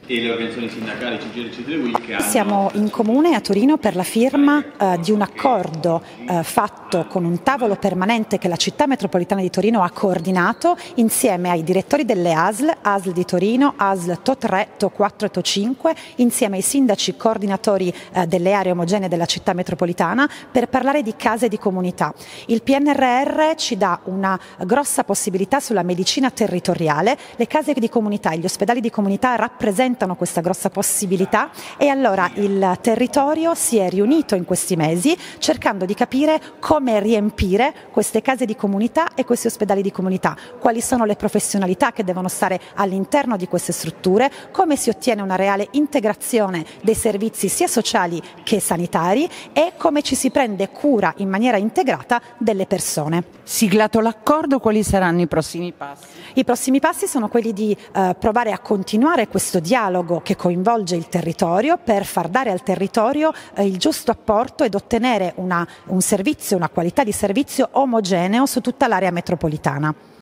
e le organizzazioni sindacali, CGIL, CGIL, che hanno... Siamo in comune a Torino per la firma di un accordo fatto con un tavolo permanente che la città metropolitana di Torino ha coordinato insieme ai direttori delle ASL, ASL di Torino, ASL TO3, TO4 e TO5, insieme ai sindaci coordinatori delle aree omogenee della città metropolitana per parlare di case di comunità. Il PNRR ci dà una grossa possibilità sulla medicina territoriale, le case di comunità e gli ospedali di comunità rappresentano questa grossa possibilità e allora il territorio si è riunito in questi mesi cercando di capire come riempire queste case di comunità e questi ospedali di comunità, quali sono le professionalità che devono stare all'interno di queste strutture, come si ottiene una reale integrazione dei servizi sia sociali che sanitari e come ci si prende cura in maniera integrata delle persone. Siglato l'accordo, quali saranno i prossimi passi? I prossimi passi sono quelli di provare a continuare questo dialogo che coinvolge il territorio per far dare al territorio il giusto apporto ed ottenere un servizio, una qualità di servizio omogeneo su tutta l'area metropolitana.